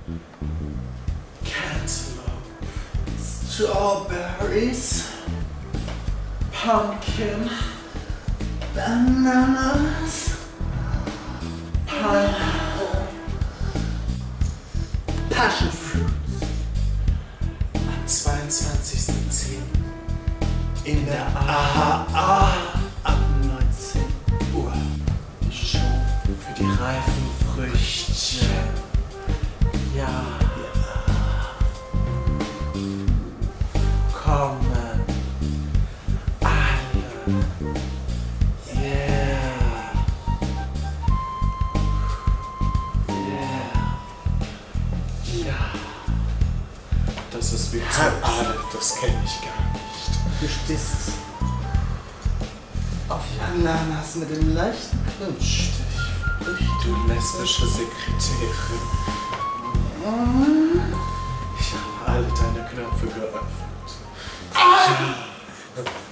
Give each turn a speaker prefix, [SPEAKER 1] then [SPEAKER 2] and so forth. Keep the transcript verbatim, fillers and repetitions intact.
[SPEAKER 1] Cantaloupe, strawberries, pumpkin, bananas, pineapple, passion fruits. Am zweiundzwanzigsten zehnten in der A H A ab neunzehn Uhr. Die Show für die reifen Früchte. Ja, kommen alle. Yeah. Yeah. Ja. Das ist wie zu alt, das kenne ich gar nicht. Du stehst auf Bananas mit dem leichten Knutschstich. Du lesbische Sekretärin. Ich habe alle deine Knöpfe geöffnet. Ah! Ja.